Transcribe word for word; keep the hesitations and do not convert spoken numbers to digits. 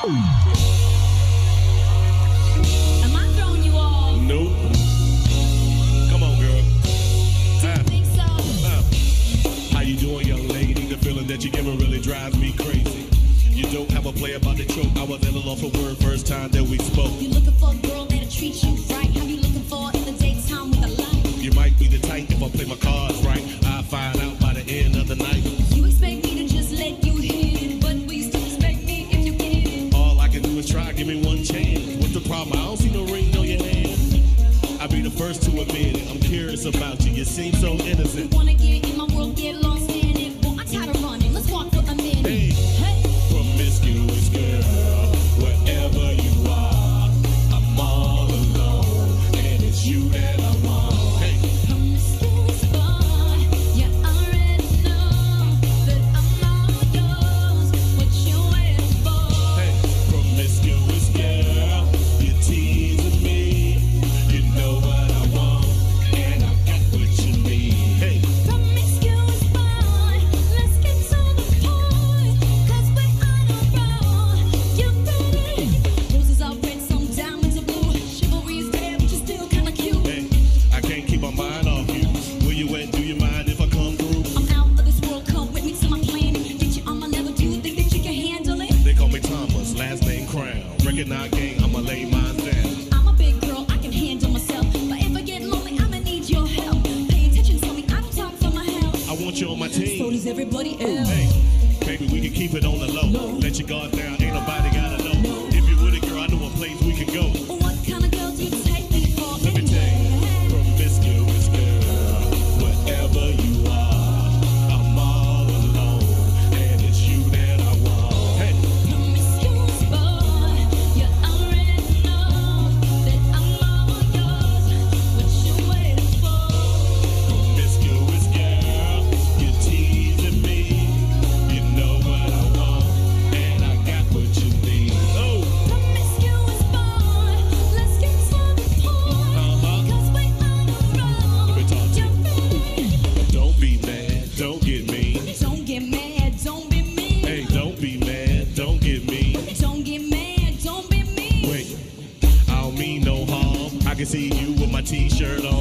Am I throwing you off? Nope. Come on, girl. Do you Uh, think so? uh. How you doing, young lady? The feeling that you give me really drives me crazy. You don't have a play about the choke. I was at a loss for word first time that we spoke. You looking for a girl that'll treat you right? How you looking for in the daytime with a light? You might be the type if I play my cards right. I'll find out by the end of the night. You expect me to just let you hit it, but will you still respect me if you get it? All I can do is try, give me one chance. What's the problem? I don't see no ring on your hand. I'll be the first to admit it. I'm curious about you. You seem so innocent. You wanna get in my world, get lost in it. Well, I'm tired of running. Let's walk for a minute. Hey, Hey. promiscuous girl, wherever you are, I'm all alone, and it's you that I want. Hey, Promiscuous boy, you already know that I'm all yours. What you waiting for? hey, promiscuous girl, you're teasing me. You know what I want, and I got what you need. Hey, Promiscuous boy, let's get to the point, 'cause we're on a roll. You ready? Roses are red, some diamonds are blue. Chivalry is dead, but you're still kinda cute. hey, I can't keep my mind off you. Where you at? Do you mind if I come through? I'm out of this world, come with me to my planet. Get you on my level, do you think that you can handle it? They call me Thomas, last name Crown. Recognize gang, I'ma lay mine down. I'm a big girl, I can handle myself. But if I get lonely, I'ma need your help. Pay attention to me, I don't talk for my health. I want you on my So team. does everybody else. Hey, baby, we can keep it on the low. Let your guard down, ain't nobody gotta know. If you with a girl, I know a place we can go. What kind of girl do you take me for? Let me tell you, promiscuous girl, wherever you are, I'm all alone, and it's you that I want. Hey, Promiscuous boy, you already know that I'm all yours. What you waiting for? promiscuous girl, you're teasing me. You know what I want, and I got what you need. Oh, Promiscuous boy, let's get to the point, uh-huh. 'cause we on a roll. Let me talk to You ready? Don't be mad, don't get mean. Don't get mad, don't be mean. Hey, don't be mad, don't get mean. Don't get mad, don't be mean. Wait, I don't mean no harm. I can see you with my t-shirt on.